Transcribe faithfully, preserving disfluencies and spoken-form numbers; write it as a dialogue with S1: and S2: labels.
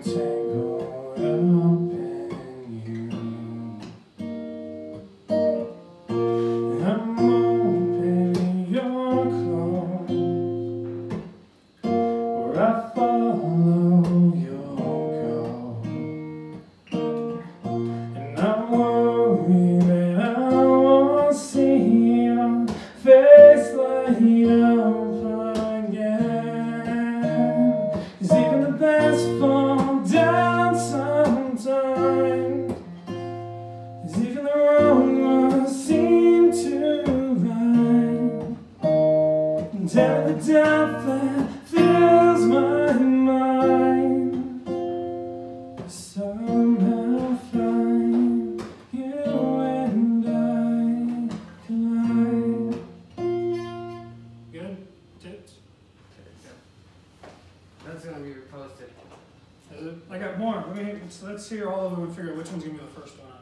S1: tangled up in you. I'm opening your clothes, where I follow your go, and I'm worried that I won't see your face light up again. 'Cause even the best fall down sometimes, 'cause even the wrong ones seem to right. And tell the doubt that fills my mind, I somehow find you and I collide. Good? Tips?
S2: That's gonna be reposted.
S1: Is it? I got more. Let me, let's, let's hear all of them and figure out which one's gonna be the first one.